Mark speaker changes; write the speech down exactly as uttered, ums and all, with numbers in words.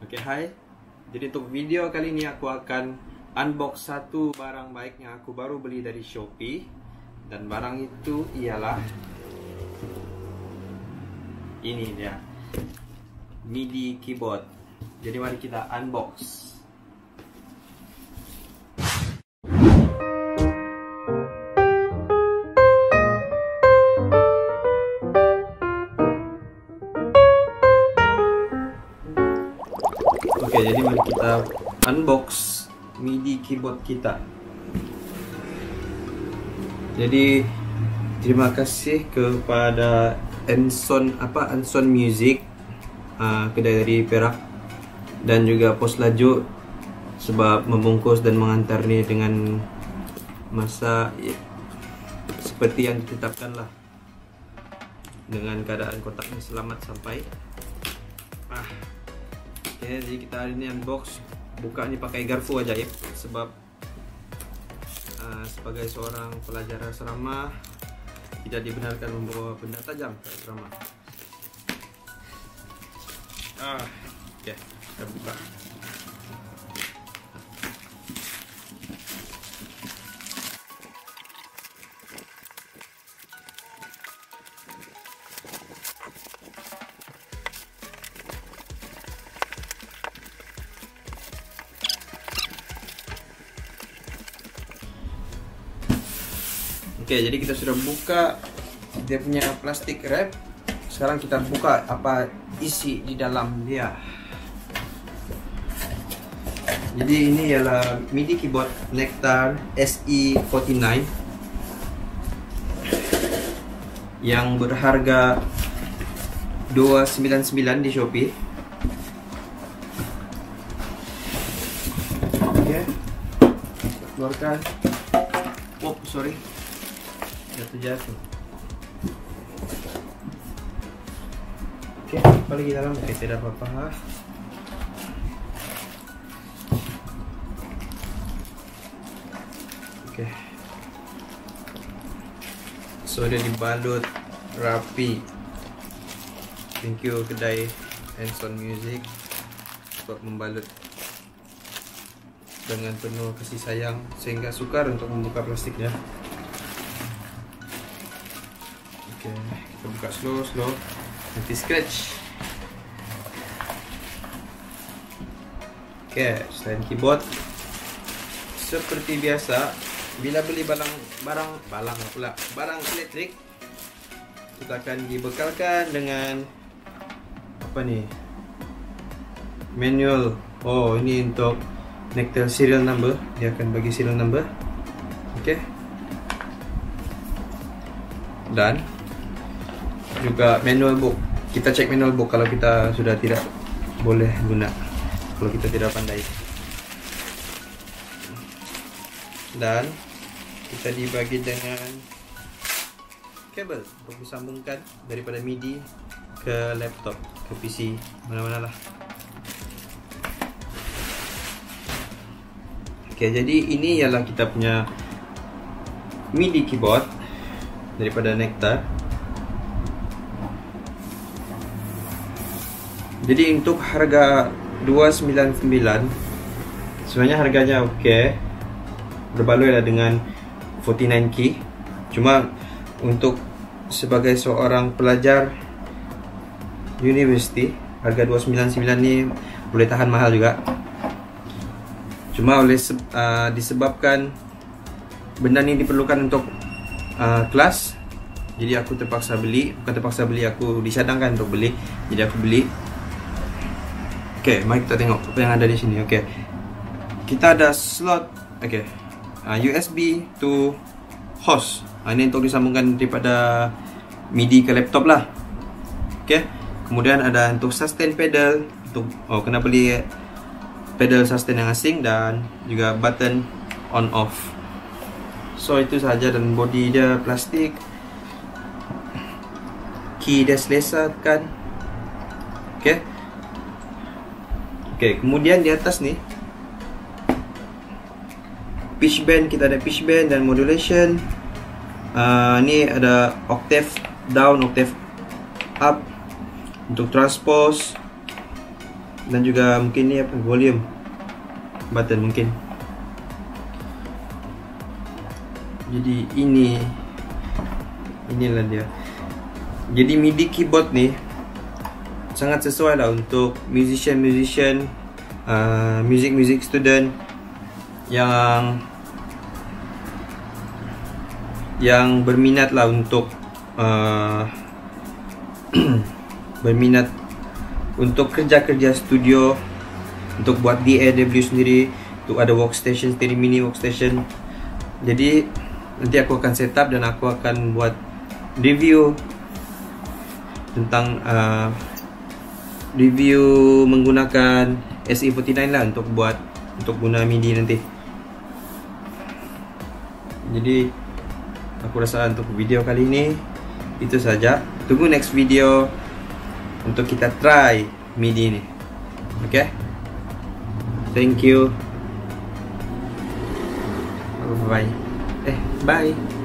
Speaker 1: Oke, hai. Jadi untuk video kali ini aku akan unbox satu barang baik yang aku baru beli dari Shopee. Dan barang itu ialah ini dia, MIDI keyboard. Jadi mari kita unbox. Oke, jadi mari kita unbox MIDI keyboard kita. Jadi terima kasih kepada Anson apa Anson Music, uh, kedai dari Perak, dan juga Pos Laju sebab membungkus dan mengantar ni dengan masa ya, seperti yang ditetapkan lah, dengan keadaan kotaknya selamat sampai. Ah. Okay, jadi kita hari ini unbox, buka ni pakai garpu ajaib sebab uh, sebagai seorang pelajar asrama tidak dibenarkan membawa benda tajam ke asrama. Ah, okay, kita buka. Oke, jadi kita sudah buka dia punya plastik wrap. Sekarang kita buka apa isi di dalam dia. Jadi ini ialah MIDI keyboard Nectar S E empat puluh sembilan yang berharga dua ratus sembilan puluh sembilan di Shopee. Oke, keluarkan. Oh, sorry. Jatuh-jatuh. Oke, apa lagi dalam? Oke, tidak apa-apa. Oke. So, dia dibalut rapi. Thank you kedai Anson Music sebab membalut dengan penuh kasih sayang sehingga sukar untuk membuka plastiknya. Oke, kita buka slow-slow, nanti scratch. Oke, selain keyboard, seperti biasa, bila beli barang barang barang pula barang elektrik, kita akan dibekalkan dengan apa nih? Manual. Oh, ini untuk Nectar serial number. Dia akan bagi serial number. Oke. Dan juga manual book. Kita cek manual book kalau kita sudah tidak boleh guna, kalau kita tidak pandai. Dan kita dibagi dengan kabel untuk disambungkan daripada MIDI ke laptop, ke P C, mana-mana lah. Oke, jadi ini ialah kita punya MIDI keyboard daripada Nectar. Jadi untuk harga dua ratus sembilan puluh sembilan, sebenarnya harganya okey, berbaloi lah dengan empat puluh sembilan key. Cuma untuk sebagai seorang pelajar universiti, harga dua ratus sembilan puluh sembilan ni boleh tahan mahal juga. Cuma oleh uh, disebabkan benda ni diperlukan untuk uh, kelas, jadi aku terpaksa beli. Bukan terpaksa beli, aku disadangkan untuk beli, jadi aku beli. Oke, mari kita tengok apa yang ada di sini. Oke, kita ada slot. Oke, uh, U S B to host. Uh, ini untuk disambungkan daripada MIDI ke laptop lah. Oke, kemudian ada untuk sustain pedal. Untuk oh, kena beli pedal sustain yang asing, dan juga button on off. So itu sahaja, dan body dia plastik. Key dia selesa kan. Oke. Oke, kemudian di atas nih pitch bend, kita ada pitch bend dan modulation. Uh, ini ada octave down, octave up untuk transpose. dan juga mungkin ni apa, volume button mungkin. Jadi ini inilah dia. Jadi MIDI keyboard ni sangat sesuai lah untuk musician-musician, uh, music-music student yang yang berminat lah untuk uh, berminat untuk kerja-kerja studio, untuk buat D A W sendiri, untuk ada workstation sendiri, mini workstation. Jadi nanti aku akan setup dan aku akan buat review tentang uh, review menggunakan S E empat sembilan lah untuk buat untuk guna MIDI nanti. Jadi aku rasa untuk video kali ini itu saja. Tunggu next video untuk kita try MIDI ni. Okay? Thank you. Bye. Eh, bye.